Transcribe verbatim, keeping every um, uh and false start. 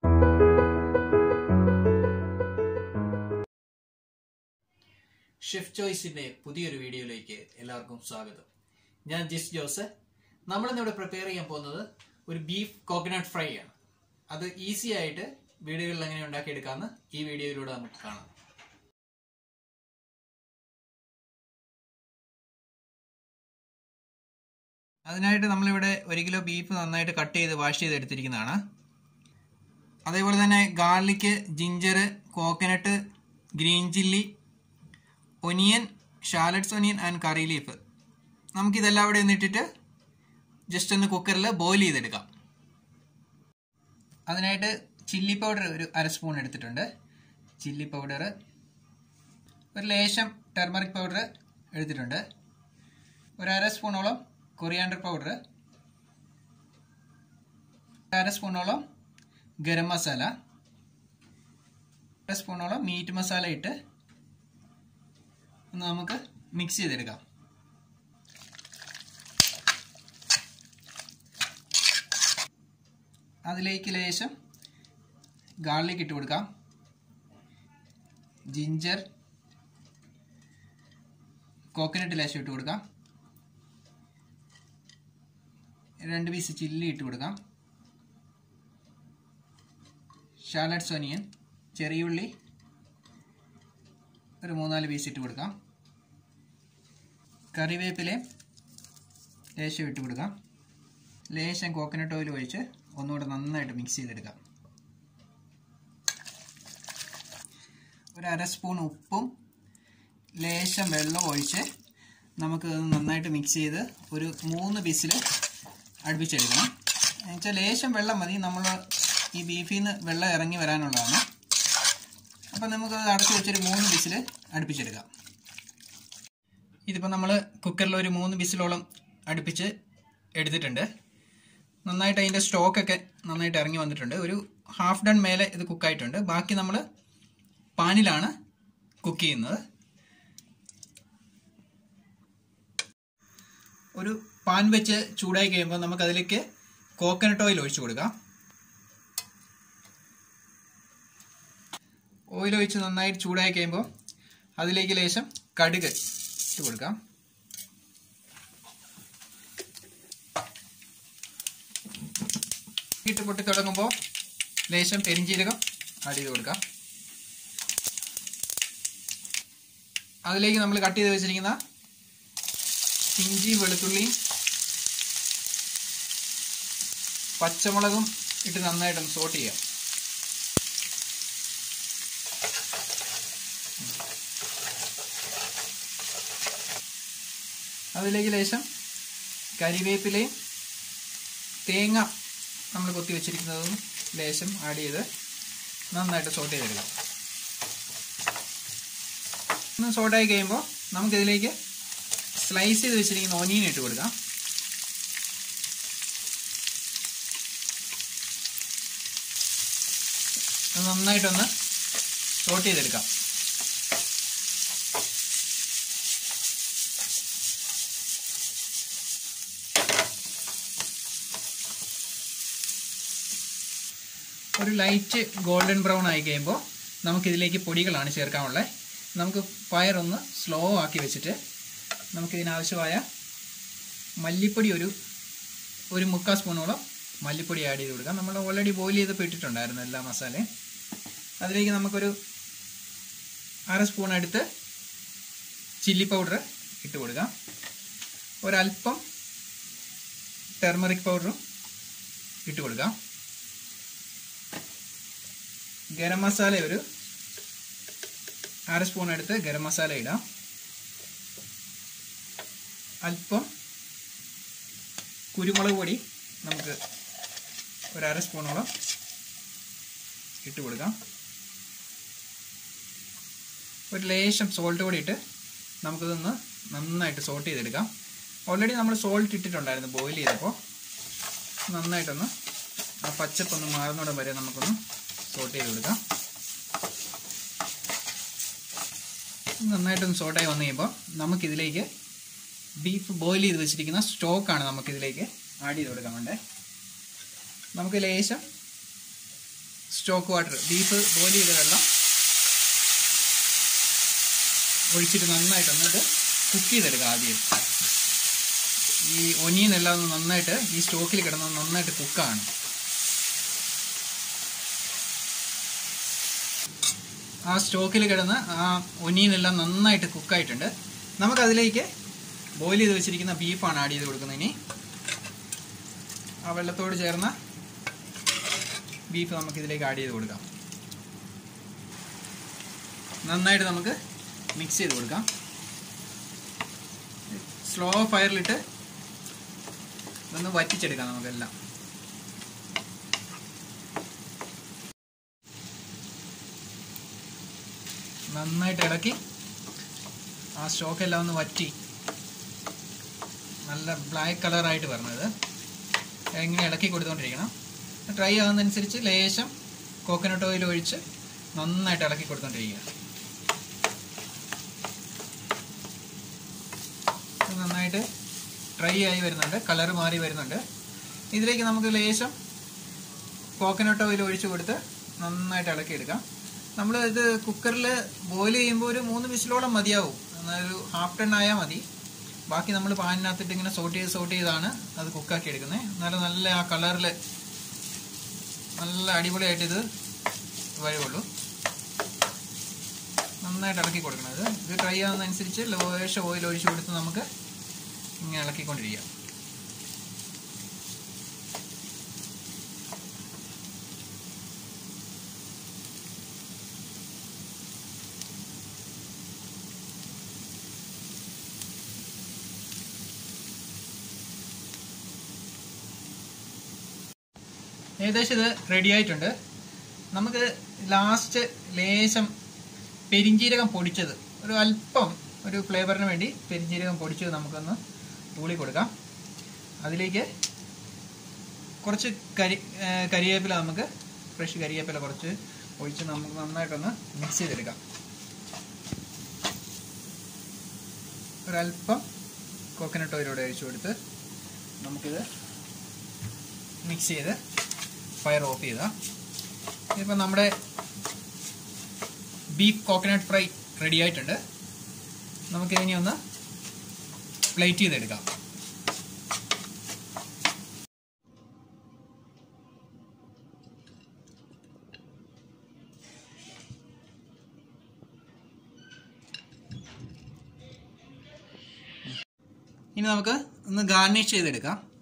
Chef ചോയ്സിന്റെ പുതിയൊരു വീഡിയോയിലേക്ക് എല്ലാവർക്കും സ്വാഗതം. ഞാൻ ജിസ് ജോസ്. നമ്മളിന്നിവിടെ പ്രിപ്പയർ ചെയ്യാൻ പോകുന്നത് ഒരു ബീഫ് കോക്കനട്ട് ഫ്രൈ ആണ്. അത് ഈസി ആയിട്ട് വീടുകളിൽ എങ്ങനെ ഉണ്ടാക്കിയെടുക്കാമെന്ന് ഈ വീഡിയോയിലൂടെ നമുക്ക് കാണാം. അതിനായിട്ട് നമ്മളിവിടെ ഒരു കിലോ ബീഫ് നന്നായിട്ട് കട്ട് ചെയ്ത് വാഷ് ചെയ്ത് എടുത്തിരിക്കുന്നതാണ്. അതേപോലെ തന്നെ garlic, ginger, coconut, green chilli, onion, shallots onion and curry leaf. നമുക്കിതെല്ലാം ഇവിടെ ഒന്നിട്ടിട്ട് ജസ്റ്റ് ഒന്ന് കുക്കറിൽ ബോയിൽ ചെയ്തെടുക്കാം. അതിനായിട്ട് ചില്ലി പൗഡർ ഒരു അര സ്പൂൺ എടുത്തിട്ടുണ്ട്. ചില്ലി പൗഡർ, ഒരു ലേശം ടെർമറിക് പൗഡർ എടുത്തിട്ടുണ്ട്. ഒരു അര സ്പൂണോളം കൊറിയാണ്ടർ പൗഡർ, അര സ്പൂണോളം ഗരം മസാല, അര സ്പൂണോളം മീറ്റ് മസാല ഇട്ട് ഒന്ന് നമുക്ക് മിക്സ് ചെയ്തെടുക്കാം. അതിലേക്ക് ലേശം ഗാർലിക് ഇട്ട് കൊടുക്കാം. ജിഞ്ചർ, കോക്കനട്ട് ലേശം ഇട്ട് കൊടുക്കാം. രണ്ട് പീസ് ചില്ലി ഇട്ട് കൊടുക്കാം. ഷാലറ്റ്സ് ഒനിയൻ, ചെറിയുള്ളി ഒരു മൂന്നാല് പീസ് ഇട്ട് കൊടുക്കാം. കറിവേപ്പിലയും ലേശം ഇട്ട് കൊടുക്കാം. ലേശം കോക്കനട്ട് ഓയിൽ ഒഴിച്ച് ഒന്നുകൂടെ നന്നായിട്ട് മിക്സ് ചെയ്തെടുക്കാം. ഒരു അര സ്പൂൺ ഉപ്പും ലേശം വെള്ളം ഒഴിച്ച് നമുക്ക് നന്നായിട്ട് മിക്സ് ചെയ്ത് ഒരു മൂന്ന് പീസിൽ അടുപ്പിച്ചെടുക്കണം. എന്നുവെച്ചാൽ ലേശം വെള്ളം മതി, നമ്മൾ ഈ ബീഫിൽ നിന്ന് വെള്ളം ഇറങ്ങി വരാനുള്ളതാണ്. അപ്പം നമുക്കത് അടച്ച് വെച്ചൊരു മൂന്ന് വിസിൽ അടുപ്പിച്ചെടുക്കാം. ഇതിപ്പോൾ നമ്മൾ കുക്കറിൽ ഒരു മൂന്ന് വിസിലോളം അടുപ്പിച്ച് എടുത്തിട്ടുണ്ട്. നന്നായിട്ട് അതിൻ്റെ സ്റ്റോക്കൊക്കെ നന്നായിട്ട് ഇറങ്ങി വന്നിട്ടുണ്ട്. ഒരു ഹാഫ് ഡൺ മേലെ ഇത് കുക്കായിട്ടുണ്ട്. ബാക്കി നമ്മൾ പാനിലാണ് കുക്ക് ചെയ്യുന്നത്. ഒരു പാൻ വെച്ച് ചൂടായി കഴിയുമ്പോൾ നമുക്കതിലേക്ക് കോക്കനട്ട് ഓയിൽ ഒഴിച്ചു കൊടുക്കാം. ഓയിൽ ഒഴിച്ച് നന്നായിട്ട് ചൂടായി കഴിയുമ്പോൾ അതിലേക്ക് ലേശം കടുക് ഇട്ട് കൊടുക്കാം. ഇട്ട് പൊട്ടി തുടങ്ങുമ്പോൾ ലേശം പെരിഞ്ചീരകം ആഡ് ചെയ്ത് കൊടുക്കാം. അതിലേക്ക് നമ്മൾ കട്ട് ചെയ്ത് വെച്ചിരിക്കുന്ന ഇഞ്ചി, വെളുത്തുള്ളിയും പച്ചമുളകും ഇട്ട് നന്നായിട്ടൊന്ന് സോട്ട് ചെയ്യാം. അതിലേക്ക് ലേശം കരിവേപ്പിലയും തേങ്ങ നമ്മൾ കൊത്തി വെച്ചിരിക്കുന്നതും ലേശം ആഡ് ചെയ്ത് നന്നായിട്ട് സോട്ട് ചെയ്തെടുക്കാം. ഒന്ന് സോട്ടായി കഴിയുമ്പോൾ നമുക്കിതിലേക്ക് സ്ലൈസ് ചെയ്ത് വെച്ചിരിക്കുന്ന ഒനിയൻ ഇട്ട് കൊടുക്കാം. നന്നായിട്ടൊന്ന് സോട്ട് ചെയ്തെടുക്കാം. ഒരു ലൈറ്റ് ഗോൾഡൻ ബ്രൗൺ ആയി കഴിയുമ്പോൾ നമുക്കിതിലേക്ക് പൊടികളാണ് ചേർക്കാനുള്ളത്. നമുക്ക് ഫയർ ഒന്ന് സ്ലോ ആക്കി വെച്ചിട്ട് നമുക്കിതിനാവശ്യമായ മല്ലിപ്പൊടി ഒരു ഒരു മുക്കാൽ സ്പൂണോളം മല്ലിപ്പൊടി ആഡ് ചെയ്ത് കൊടുക്കാം. നമ്മൾ ഓൾറെഡി ബോയിൽ ചെയ്തപ്പോൾ ഇട്ടിട്ടുണ്ടായിരുന്നു എല്ലാ മസാലയും. അതിലേക്ക് നമുക്കൊരു അര സ്പൂൺ എടുത്ത് ചില്ലി പൗഡർ ഇട്ട് കൊടുക്കാം. ഒരല്പം ടെർമറിക് പൗഡറും ഇട്ട് കൊടുക്കാം. ഗരം മസാല ഒരു അര സ്പൂൺ എടുത്ത് ഗരം മസാല ഇടാം. അല്പം കുരുമുളക് പൊടി നമുക്ക് ഒരു അര സ്പൂണോളം ഇട്ട് കൊടുക്കാം. ഒരു ലേശം സോൾട്ട് കൂടി ഇട്ട് നമുക്കിതൊന്ന് നന്നായിട്ട് സോട്ട് ചെയ്തെടുക്കാം. ഓൾറെഡി നമ്മൾ സോൾട്ട് ഇട്ടിട്ടുണ്ടായിരുന്നു ബോയിൽ ചെയ്തപ്പോൾ. നന്നായിട്ടൊന്ന് ആ പച്ചപ്പൊന്ന് മാറുന്നിടം വരെ നമുക്കൊന്ന് സോട്ട് ചെയ്ത് കൊടുക്കാം. നന്നായിട്ടൊന്ന് സോട്ടായി വന്നു കഴിയുമ്പോൾ നമുക്കിതിലേക്ക് ബീഫ് ബോയിൽ ചെയ്ത് വെച്ചിരിക്കുന്ന സ്റ്റോക്കാണ് നമുക്കിതിലേക്ക് ആഡ് ചെയ്ത് കൊടുക്കാൻ വേണ്ടേ. നമുക്ക് ലേശം സ്റ്റോക്ക് വാട്ടർ, ബീഫ് ബോയിൽ ചെയ്ത വെള്ളം ഒഴിച്ചിട്ട് നന്നായിട്ട് എന്നിട്ട് കുക്ക് ചെയ്തെടുക്കുക. ആദ്യം ഈ ഒനിയനെല്ലാം ഒന്ന് നന്നായിട്ട് ഈ സ്റ്റോക്കിൽ കിടന്ന് നന്നായിട്ട് കുക്കാണ്. ആ സ്റ്റോക്കിൽ കിടന്ന് ആ ഒനിയനെല്ലാം നന്നായിട്ട് കുക്കായിട്ടുണ്ട്. നമുക്കതിലേക്ക് ബോയിൽ ചെയ്ത് വെച്ചിരിക്കുന്ന ബീഫാണ് ആഡ് ചെയ്ത് കൊടുക്കുന്നത്. ഇനി ആ വെള്ളത്തോട് ചേർന്ന ബീഫ് നമുക്ക് ഇതിലേക്ക് ആഡ് ചെയ്ത് കൊടുക്കാം. നന്നായിട്ട് നമുക്ക് മിക്സ് ചെയ്ത് കൊടുക്കാം. സ്ലോ ഫയറിലിട്ട് ഒന്ന് വറ്റിച്ചെടുക്കാം നമുക്കെല്ലാം. നന്നായിട്ട് ഇളക്കി ആ സ്റ്റോക്കെല്ലാം ഒന്ന് വറ്റി നല്ല ബ്ലാക്ക് കളറായിട്ട് വരണത് ഇങ്ങനെ ഇളക്കി കൊടുത്തുകൊണ്ടിരിക്കണം. ഡ്രൈ ആകുന്നതനുസരിച്ച് ലേശം കോക്കനട്ട് ഓയിൽ ഒഴിച്ച് നന്നായിട്ട് ഇളക്കി കൊടുത്തുകൊണ്ടിരിക്കുക. നന്നായിട്ട് ഡ്രൈ ആയി വരുന്നുണ്ട്, കളർ മാറി വരുന്നുണ്ട്. ഇതിലേക്ക് നമുക്ക് ലേശം കോക്കനട്ട് ഓയിൽ ഒഴിച്ച് കൊടുത്ത് നന്നായിട്ട് ഇളക്കിയെടുക്കാം. നമ്മൾ ഇത് കുക്കറിൽ ബോയിൽ ചെയ്യുമ്പോൾ ഒരു മൂന്ന് വിസിലോളം മതിയാവും. ഒരു ഹാഫ് ടൺ ആയാൽ മതി. ബാക്കി നമ്മൾ പാനിനകത്തിട്ട് ഇങ്ങനെ സോട്ട് ചെയ്ത് സോട്ട് ചെയ്താണ് അത് കുക്കാക്കി എടുക്കുന്നത്. എന്നാലും നല്ല ആ കളറിൽ നല്ല അടിപൊളിയായിട്ട് ഇത് വരുള്ളൂ. നന്നായിട്ട് ഇളക്കി കൊടുക്കണം. ഇത് ഇത് ഡ്രൈ ആവുന്നതനുസരിച്ച് ലേശം ഓയിൽ ഒഴിച്ച് കൊടുത്ത് നമുക്ക് ഇങ്ങനെ ഇളക്കിക്കൊണ്ടിരിക്കാം. ഏകദേശം ഇത് റെഡി ആയിട്ടുണ്ട്. നമുക്ക് ലാസ്റ്റ് ലേശം പെരിഞ്ജീരകം പൊടിച്ചത് ഒരു അല്പം ഒരു ഫ്ലേവറിന് വേണ്ടി പെരിഞ്ജീരകം പൊടിച്ചത് നമുക്കൊന്ന് തൂളി കൊടുക്കാം. അതിലേക്ക് കുറച്ച് കരി കരിവേപ്പില നമുക്ക് ഫ്രഷ് കരിവേപ്പില കുറച്ച് ഒഴിച്ച് നമുക്ക് നന്നായിട്ടൊന്ന് മിക്സ് ചെയ്തെടുക്കാം. ഒരല്പം കോക്കനട്ട് ഓയിലൂടെ ഒഴിച്ചു കൊടുത്ത് നമുക്കിത് മിക്സ് ചെയ്ത് ഫയർ ഓഫ് ചെയ്താൽ ഇതിപ്പോൾ നമ്മുടെ ബീഫ് കോക്കനട്ട് ഫ്രൈ റെഡി ആയിട്ടുണ്ട്. നമുക്കിതിനി ഒന്ന് പ്ലേറ്റ് ചെയ്തെടുക്കാം. ഇനി നമുക്ക് ഒന്ന് ഗാർണിഷ് ചെയ്തെടുക്കാം.